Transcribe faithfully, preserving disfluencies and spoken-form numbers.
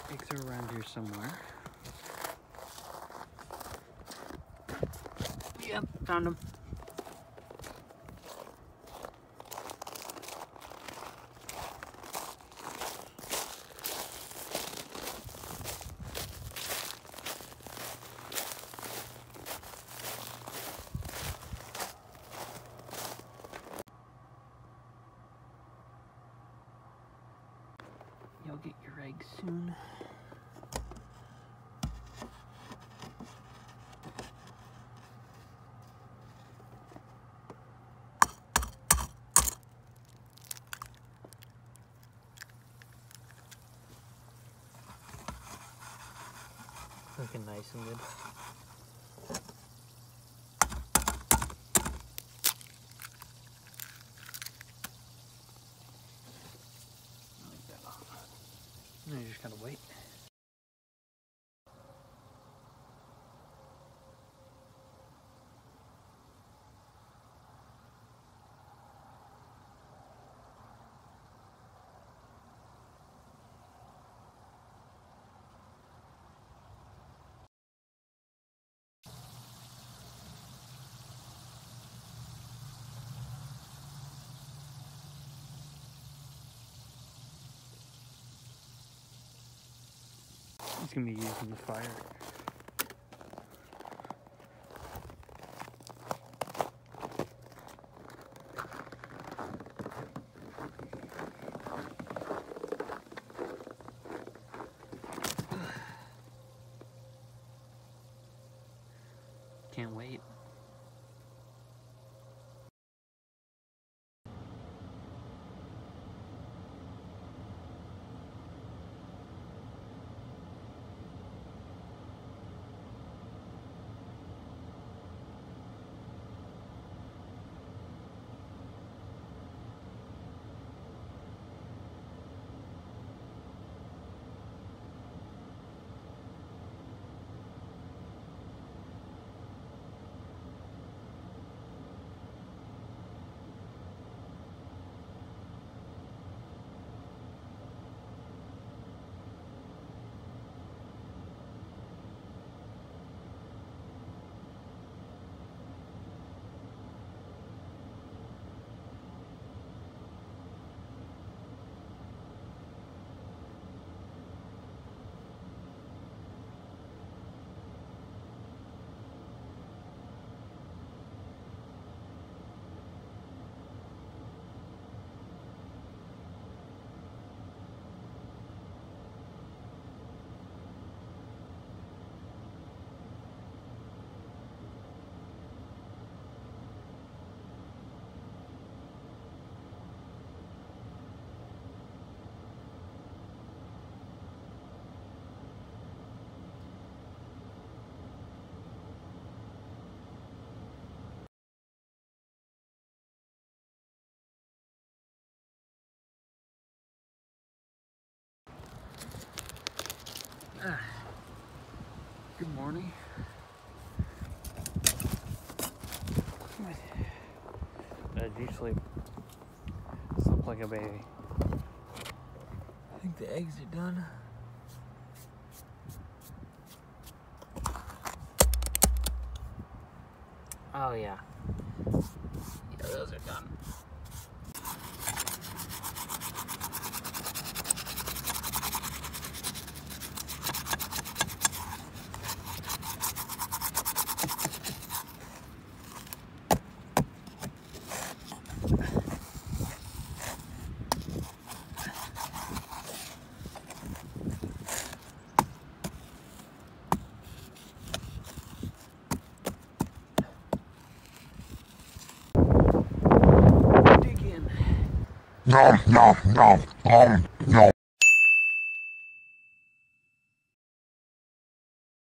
Eggs are around here somewhere. Yep, found them. You'll get your eggs soon. Looking nice and good. Now you just gotta wait. It's gonna be used in the fire. Can't wait. Ah, good morning. Did you sleep? Sleep like a baby. I think the eggs are done. Oh yeah. Yeah, those are done. No, no, no, no, no.